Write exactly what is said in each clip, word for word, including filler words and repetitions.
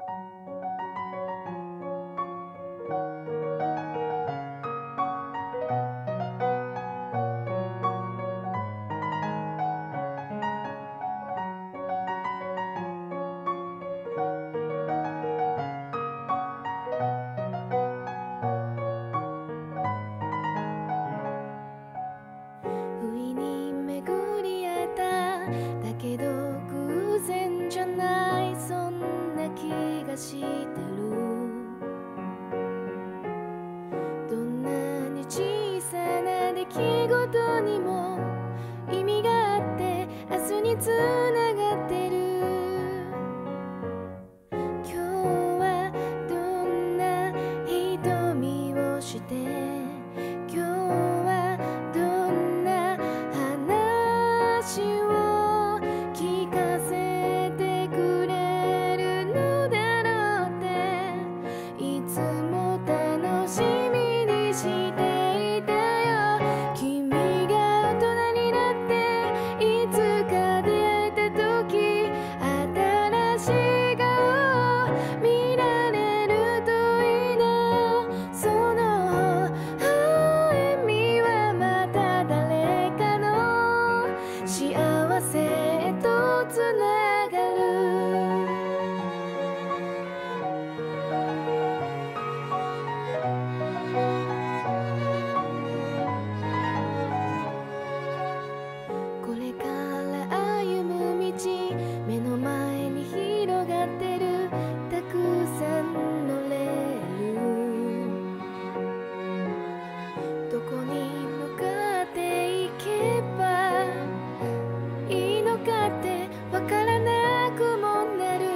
不意に巡り会えただけど偶然じゃないそんな気がしてる。どんなに小さな出来事にも意味があって明日につながってる。今日はどんな瞳をして今日はどんな話を聞かせてくれるのだろうっていつも楽しみにしていたよ。君が大人になっていつか出会えた時新しい顔を見られるといいな。その微笑みはまた誰かの幸せへとつながる。これから歩む道目の前に広がってるたくさんのレール。どこに向かっていけばいいのかってわからなくもなる。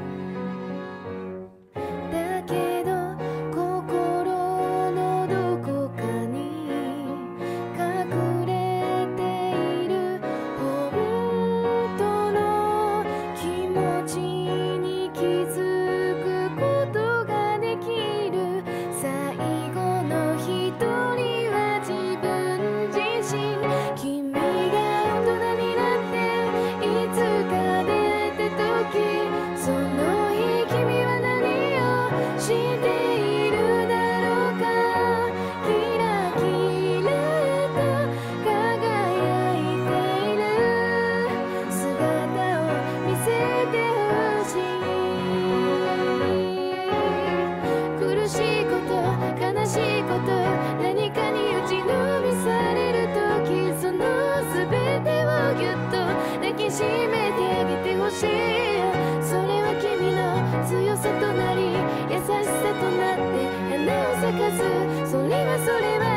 だけど心のどこかに隠れている本当の気持ちに気づくことができる。最後の一人は自分自身。君が大人になっていつか出会えた時その日君は何をしているだろうか。キラキラと輝いている姿を見せてほしい。苦しいこと悲しいこと何かに打ちのみされる時その全てをぎゅっと抱きしめてあげてほしい。それは君の強さとなり優しさとなって花を咲かす。それはそれは